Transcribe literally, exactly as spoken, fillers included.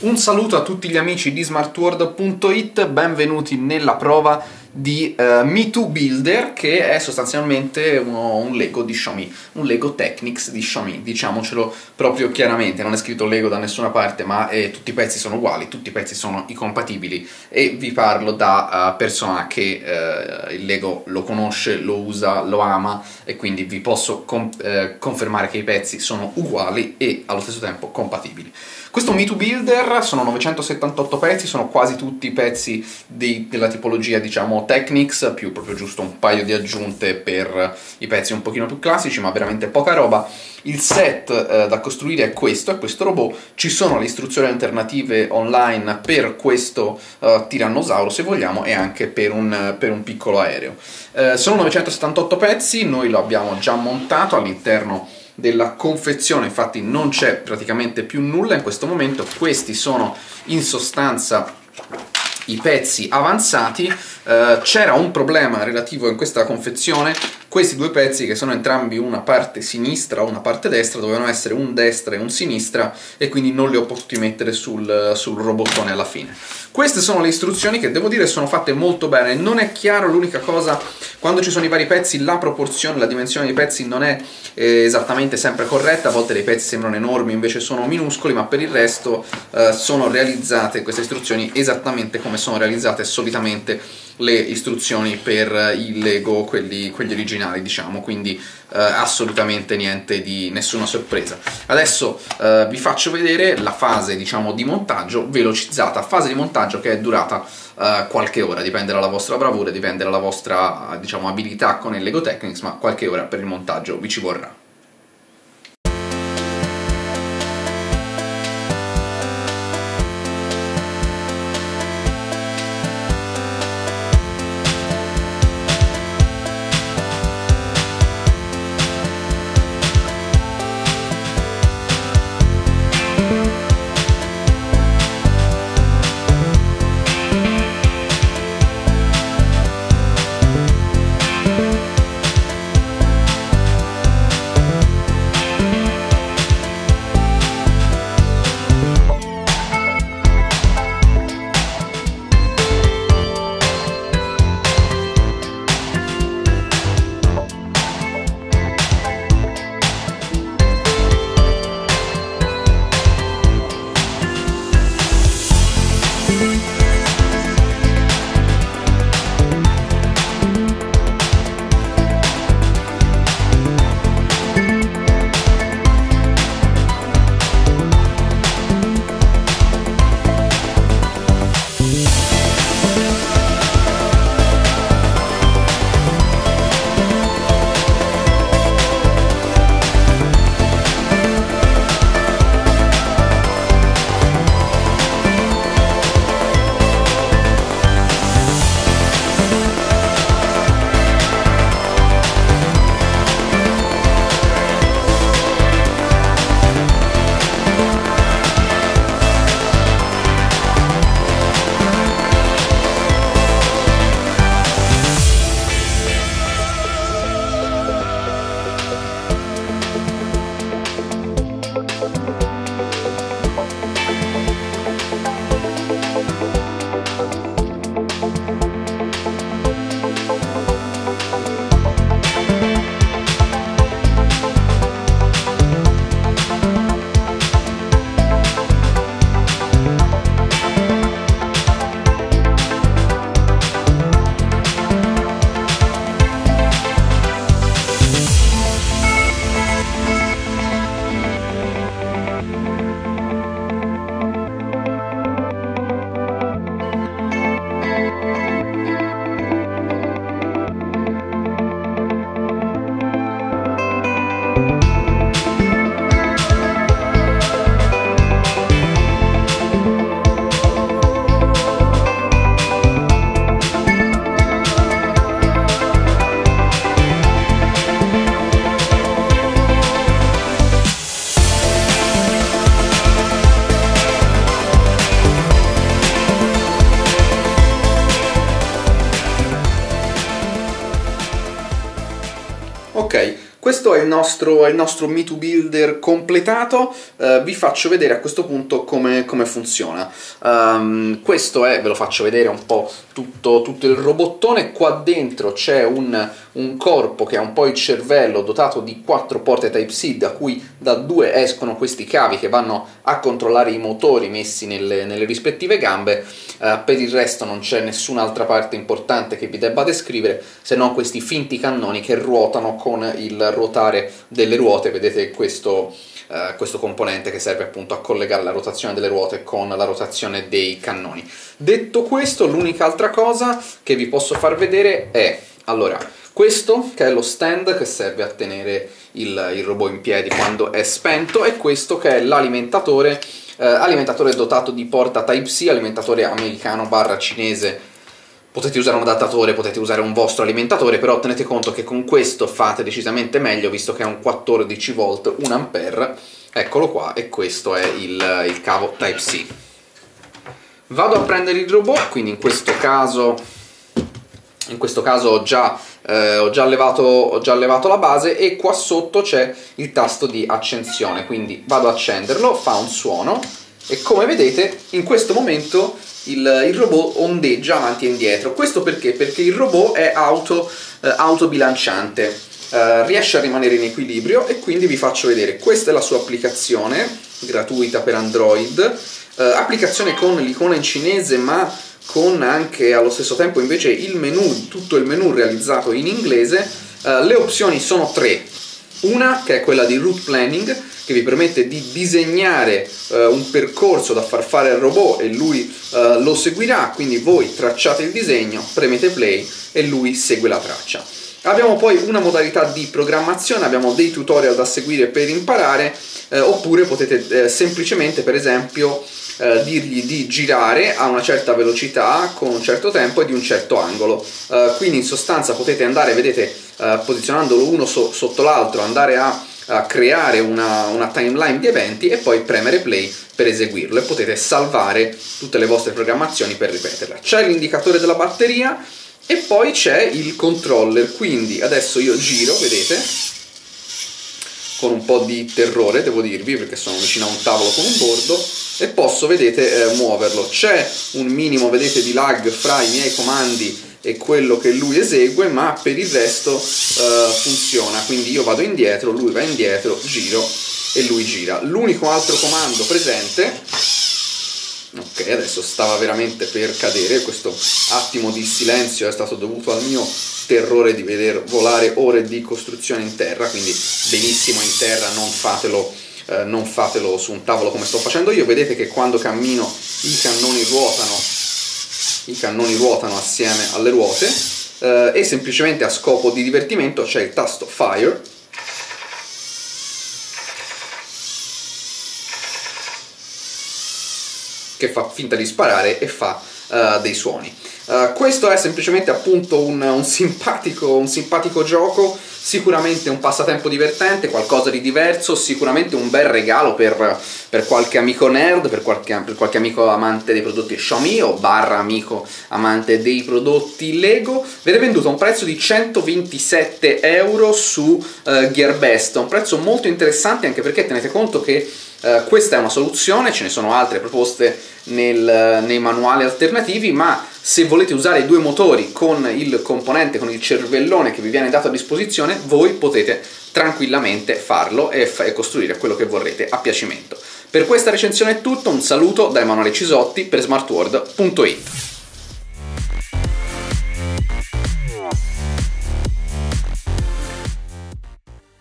Un saluto a tutti gli amici di smartworld punto it, benvenuti nella prova di uh, Me Too Builder, che è sostanzialmente uno, un Lego di Xiaomi, un Lego Technics di Xiaomi, diciamocelo proprio chiaramente, non è scritto Lego da nessuna parte, ma eh, tutti i pezzi sono uguali, tutti i pezzi sono compatibili e vi parlo da uh, persona che uh, il Lego lo conosce, lo usa, lo ama e quindi vi posso con eh, confermare che i pezzi sono uguali e allo stesso tempo compatibili. Questo Me Too Builder sono novecentosettantotto pezzi, sono quasi tutti i pezzi di, della tipologia, diciamo, Technics, più proprio giusto un paio di aggiunte per i pezzi un pochino più classici, ma veramente poca roba. Il set eh, da costruire è questo, è questo robot. Ci sono le istruzioni alternative online per questo uh, tirannosauro, se vogliamo, e anche per un, per un piccolo aereo. Eh, sono novecentosettantotto pezzi, noi lo abbiamo già montato all'interno della confezione, infatti non c'è praticamente più nulla in questo momento. Questi sono in sostanza i pezzi avanzati. Uh, c'era un problema relativo in questa confezione: questi due pezzi, che sono entrambi una parte sinistra o una parte destra, dovevano essere un destra e un sinistra, e quindi non li ho potuti mettere sul, sul robottone alla fine. Queste sono le istruzioni, che devo dire sono fatte molto bene. Non è chiaro, l'unica cosa, quando ci sono i vari pezzi la proporzione, la dimensione dei pezzi non è eh, esattamente sempre corretta, a volte dei pezzi sembrano enormi invece sono minuscoli, ma per il resto eh, sono realizzate queste istruzioni esattamente come sono realizzate solitamente le istruzioni per i Lego, quelli, quelli originali, diciamo, quindi eh, assolutamente niente di nessuna sorpresa. Adesso eh, vi faccio vedere la fase, diciamo, di montaggio velocizzata, fase di montaggio che è durata eh, qualche ora, dipende dalla vostra bravura, dipende dalla vostra, diciamo, abilità con il Lego Technics, ma qualche ora per il montaggio vi ci vorrà. questo è il nostro, è il nostro Me due Builder completato. Uh, vi faccio vedere a questo punto come, come funziona. Um, questo è, ve lo faccio vedere un po' tutto, tutto il robottone. Qua dentro c'è un, un corpo che ha un po' il cervello, dotato di quattro porte Type-C, da cui da due escono questi cavi che vanno a controllare i motori messi nelle, nelle rispettive gambe. Uh, per il resto non c'è nessun'altra parte importante che vi debba descrivere, se non questi finti cannoni che ruotano con il ruotare delle ruote. Vedete questo, uh, questo componente che serve appunto a collegare la rotazione delle ruote con la rotazione dei cannoni. Detto questo, l'unica altra cosa che vi posso far vedere è, allora, questo che è lo stand che serve a tenere il, il robot in piedi quando è spento, e questo che è l'alimentatore, eh, alimentatore dotato di porta Type-C, alimentatore americano barra cinese. Potete usare un adattatore, potete usare un vostro alimentatore, però tenete conto che con questo fate decisamente meglio, visto che è un quattordici volt, un ampere, eccolo qua, e questo è il, il cavo Type-C. Vado a prendere il robot, quindi in questo caso, in questo caso ho già, eh, ho già levato, ho già levato la base, e qua sotto c'è il tasto di accensione, quindi vado ad accenderlo, fa un suono, e come vedete in questo momento il, il robot ondeggia avanti e indietro. Questo perché? Perché il robot è auto, eh, autobilanciante, eh, riesce a rimanere in equilibrio, e quindi vi faccio vedere. Questa è la sua applicazione gratuita per Android, eh, applicazione con l'icona in cinese, ma con anche allo stesso tempo invece il menu, tutto il menu realizzato in inglese. Uh, le opzioni sono tre. Una che è quella di route planning, che vi permette di disegnare uh, un percorso da far fare al robot, e lui uh, lo seguirà, quindi voi tracciate il disegno, premete play e lui segue la traccia. Abbiamo poi una modalità di programmazione, abbiamo dei tutorial da seguire per imparare, eh, oppure potete eh, semplicemente, per esempio, eh, dirgli di girare a una certa velocità, con un certo tempo e di un certo angolo. Eh, quindi in sostanza potete andare, vedete, eh, posizionandolo uno so sotto l'altro, andare a, a creare una, una timeline di eventi, e poi premere play per eseguirlo, e potete salvare tutte le vostre programmazioni per ripeterla. C'è l'indicatore della batteria, e poi c'è il controller, quindi adesso io giro, vedete, con un po' di terrore devo dirvi, perché sono vicino a un tavolo con un bordo, e posso, vedete, eh, muoverlo. C'è un minimo, vedete, di lag fra i miei comandi e quello che lui esegue, ma per il resto eh, funziona. Quindi io vado indietro, lui va indietro, giro e lui gira. L'unico altro comando presente, ok, adesso stava veramente per cadere, questo attimo di silenzio è stato dovuto al mio terrore di veder volare ore di costruzione in terra, quindi benissimo in terra, non fatelo, eh, non fatelo su un tavolo come sto facendo io. Vedete che quando cammino i cannoni ruotano, i cannoni ruotano assieme alle ruote, eh, e semplicemente a scopo di divertimento c'è il tasto Fire, che fa finta di sparare e fa uh, dei suoni. Uh, questo è semplicemente appunto un, un, simpatico, un simpatico gioco, sicuramente un passatempo divertente, qualcosa di diverso, sicuramente un bel regalo per, per qualche amico nerd, per qualche, per qualche amico amante dei prodotti Xiaomi o barra amico amante dei prodotti Lego. Viene venduto a un prezzo di centoventisette euro su uh, Gearbest, un prezzo molto interessante, anche perché tenete conto che Uh, questa è una soluzione, ce ne sono altre proposte nel, nei manuali alternativi, ma se volete usare i due motori con il componente, con il cervellone che vi viene dato a disposizione, voi potete tranquillamente farlo e, fa e costruire quello che vorrete a piacimento. Per questa recensione è tutto, un saluto da Emanuele Cisotti per smartworld punto it.